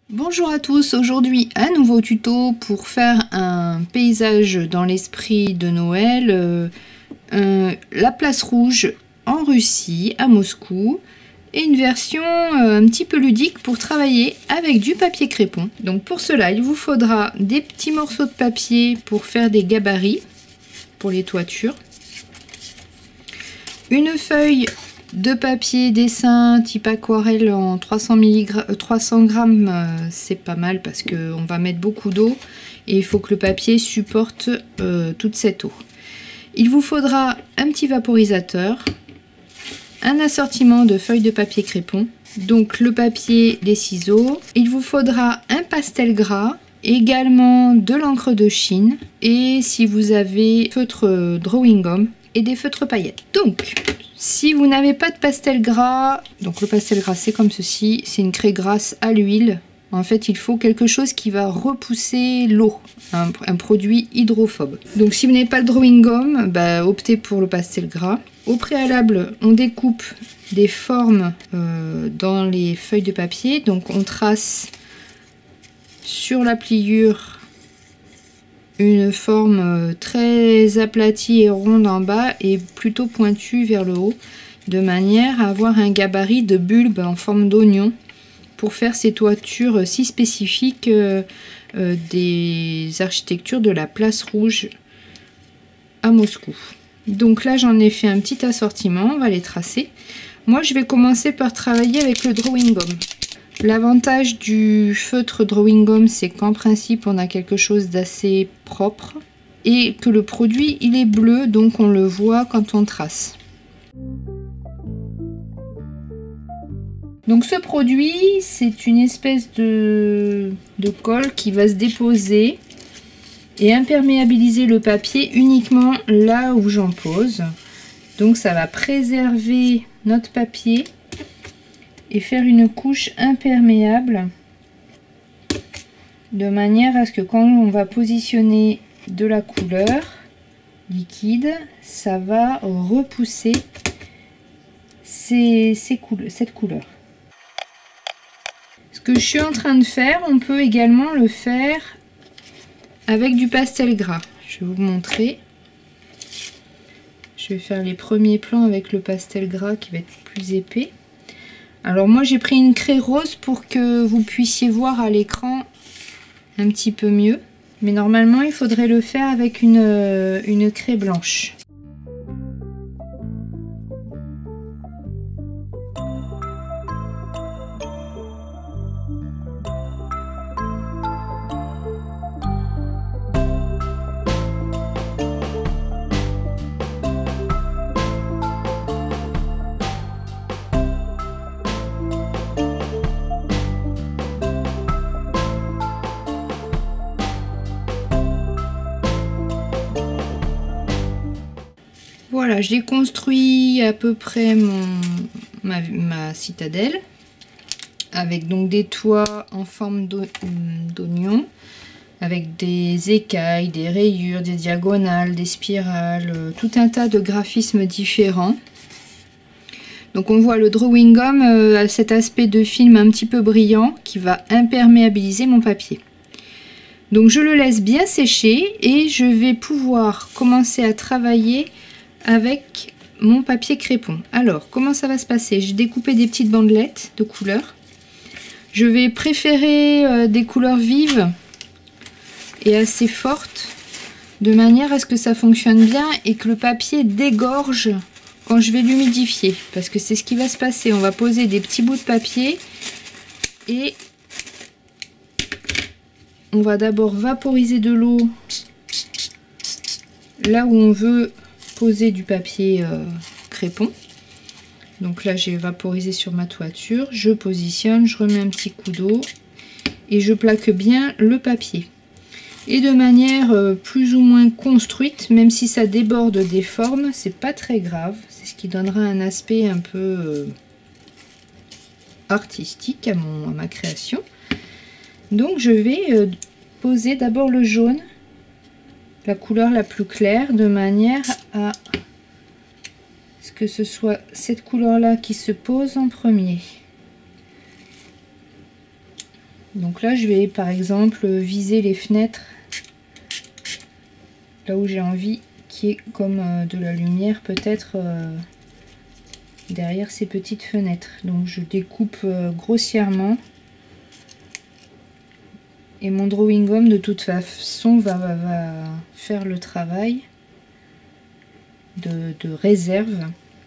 Bonjour à tous, aujourd'hui un nouveau tuto pour faire un paysage dans l'esprit de Noël, la place rouge en Russie, à Moscou, et une version un petit peu ludique pour travailler avec du papier crépon. Donc pour cela il vous faudra des petits morceaux de papier pour faire des gabarits pour les toitures, une feuille de papier dessin type aquarelle en 300 grammes, c'est pas mal parce qu'on va mettre beaucoup d'eau et il faut que le papier supporte toute cette eau. Il vous faudra un petit vaporisateur, un assortiment de feuilles de papier crépon, donc le papier, les ciseaux. Il vous faudra un pastel gras, également de l'encre de Chine et si vous avez feutre drawing gum et des feutres paillettes. Donc si vous n'avez pas de pastel gras, donc le pastel gras c'est comme ceci, c'est une craie grasse à l'huile. En fait il faut quelque chose qui va repousser l'eau, un produit hydrophobe. Donc si vous n'avez pas le drawing gum, optez pour le pastel gras. Au préalable on découpe des formes dans les feuilles de papier, donc on trace sur la pliure une forme très aplatie et ronde en bas et plutôt pointue vers le haut, de manière à avoir un gabarit de bulbe en forme d'oignon pour faire ces toitures si spécifiques des architectures de la place rouge à Moscou. Donc là j'en ai fait un petit assortiment, on va les tracer. Moi je vais commencer par travailler avec le drawing gum. L'avantage du feutre drawing gum, c'est qu'en principe on a quelque chose d'assez propre et que le produit il est bleu, donc on le voit quand on trace. Donc ce produit c'est une espèce de colle qui va se déposer et imperméabiliser le papier uniquement là où j'en pose. Donc ça va préserver notre papier et faire une couche imperméable de manière à ce que quand on va positionner de la couleur liquide, ça va repousser cette couleur. Ce que je suis en train de faire, on peut également le faire avec du pastel gras. Je vais vous montrer. Je vais faire les premiers plans avec le pastel gras qui va être plus épais. Alors moi j'ai pris une craie rose pour que vous puissiez voir à l'écran un petit peu mieux. Mais normalement il faudrait le faire avec une craie blanche. Voilà, j'ai construit à peu près ma citadelle avec donc des toits en forme d'oignon, avec des écailles, des rayures, des diagonales, des spirales, tout un tas de graphismes différents. Donc on voit le drawing gum a cet aspect de film un petit peu brillant qui va imperméabiliser mon papier. Donc je le laisse bien sécher et je vais pouvoir commencer à travailler avec mon papier crépon. Alors comment ça va se passer? J'ai découpé des petites bandelettes de couleurs. Je vais préférer des couleurs vives et assez fortes, de manière à ce que ça fonctionne bien et que le papier dégorge quand je vais l'humidifier, parce que c'est ce qui va se passer. On va poser des petits bouts de papier et on va d'abord vaporiser de l'eau là où on veut poser du papier crépon. Donc là j'ai vaporisé sur ma toiture, je positionne, je remets un petit coup d'eau et je plaque bien le papier. Et de manière plus ou moins construite, même si ça déborde des formes, c'est pas très grave, c'est ce qui donnera un aspect un peu artistique à ma création. Donc je vais poser d'abord le jaune, la couleur la plus claire, de manière à ce que ce soit cette couleur là qui se pose en premier. Donc là je vais par exemple viser les fenêtres, là où j'ai envie qu'il y ait comme de la lumière peut-être derrière ces petites fenêtres. Donc je découpe grossièrement. Et mon drawing gum de toute façon va faire le travail de réserve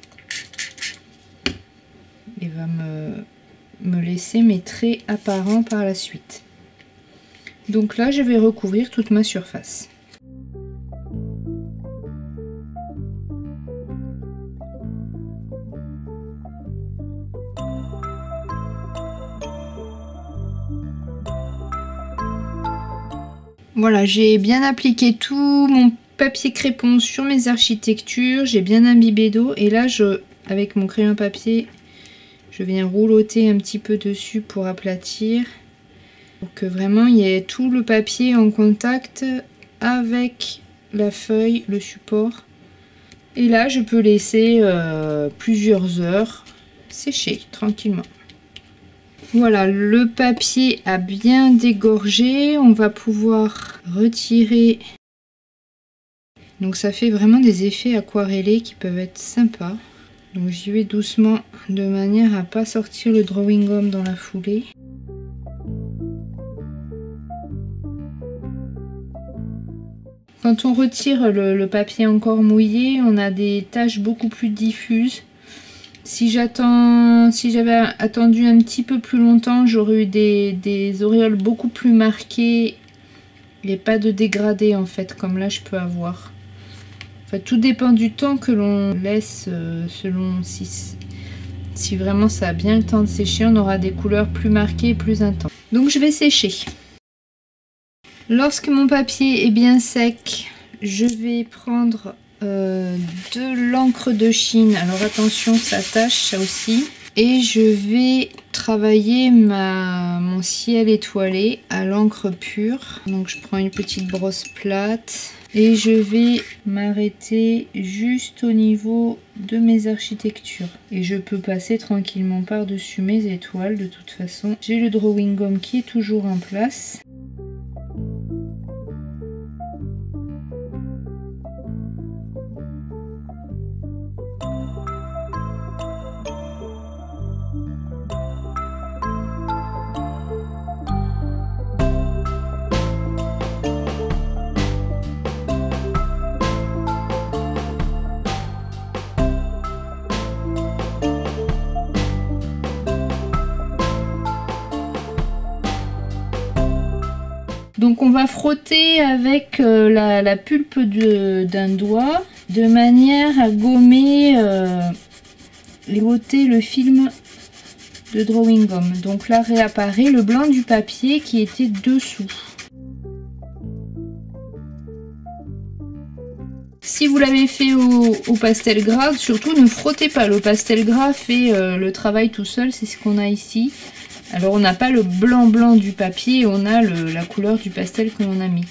et va me laisser mes traits apparents par la suite. Donc là je vais recouvrir toute ma surface. Voilà, j'ai bien appliqué tout mon papier crépon sur mes architectures, j'ai bien imbibé d'eau et là avec mon crayon papier je viens roulotter un petit peu dessus pour aplatir, pour que vraiment il y ait tout le papier en contact avec la feuille, le support. Et là je peux laisser plusieurs heures sécher tranquillement. Voilà, le papier a bien dégorgé, on va pouvoir retirer. Donc ça fait vraiment des effets aquarellés qui peuvent être sympas. Donc j'y vais doucement de manière à pas sortir le drawing gum dans la foulée. Quand on retire le papier encore mouillé, on a des taches beaucoup plus diffuses. Si j'avais attendu un petit peu plus longtemps, j'aurais eu des auréoles beaucoup plus marquées et pas de dégradé en fait, comme là je peux avoir. Enfin, tout dépend du temps que l'on laisse, selon si vraiment ça a bien le temps de sécher, on aura des couleurs plus marquées et plus intenses. Donc je vais sécher. Lorsque mon papier est bien sec, je vais prendre de l'encre de Chine. Alors attention, ça tâche ça aussi. Et je vais travailler mon ciel étoilé à l'encre pure. Donc je prends une petite brosse plate et je vais m'arrêter juste au niveau de mes architectures. Et je peux passer tranquillement par-dessus mes étoiles de toute façon. J'ai le drawing gum qui est toujours en place. Donc on va frotter avec la pulpe d'un doigt de manière à gommer et ôter le film de drawing gum. Donc là réapparaît le blanc du papier qui était dessous. Si vous l'avez fait au pastel gras, surtout ne frottez pas. Le pastel gras fait le travail tout seul, c'est ce qu'on a ici. Alors on n'a pas le blanc du papier, on a la couleur du pastel que l'on a mis.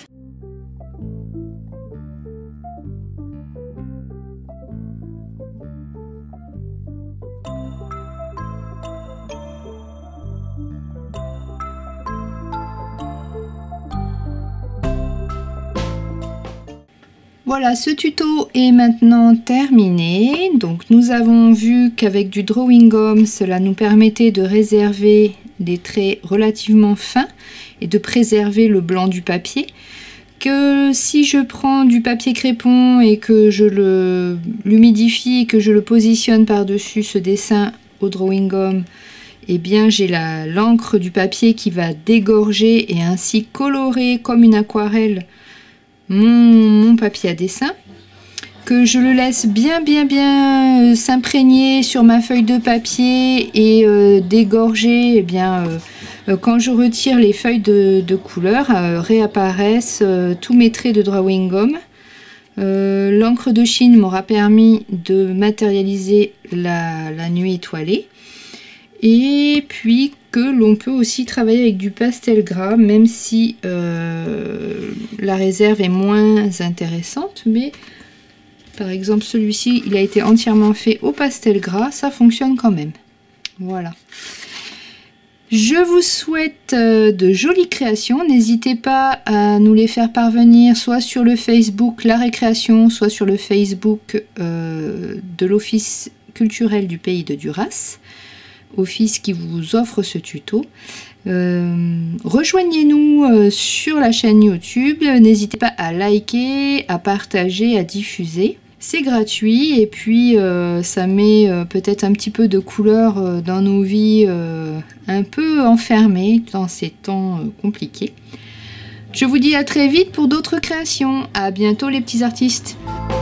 Voilà, ce tuto est maintenant terminé. Donc nous avons vu qu'avec du drawing gum, cela nous permettait de réserver des traits relativement fins et de préserver le blanc du papier. Que si je prends du papier crépon et que je l'humidifie et que je le positionne par-dessus ce dessin au drawing gum, eh bien j'ai l'encre du papier qui va dégorger et ainsi colorer comme une aquarelle mon papier à dessin, que je le laisse bien s'imprégner sur ma feuille de papier et dégorger. Eh bien, quand je retire les feuilles de couleur, réapparaissent tous mes traits de drawing gum. L'encre de Chine m'aura permis de matérialiser la nuit étoilée. Et puis que l'on peut aussi travailler avec du pastel gras, même si la réserve est moins intéressante. Mais par exemple celui-ci, il a été entièrement fait au pastel gras, ça fonctionne quand même. Voilà. Je vous souhaite de jolies créations. N'hésitez pas à nous les faire parvenir soit sur le Facebook La Récréation, soit sur le Facebook de l'Office culturel du pays de Duras, office qui vous offre ce tuto. Rejoignez-nous sur la chaîne YouTube. N'hésitez pas à liker, à partager, à diffuser. C'est gratuit et puis ça met peut-être un petit peu de couleur dans nos vies un peu enfermées dans ces temps compliqués. Je vous dis à très vite pour d'autres créations. À bientôt les petits artistes.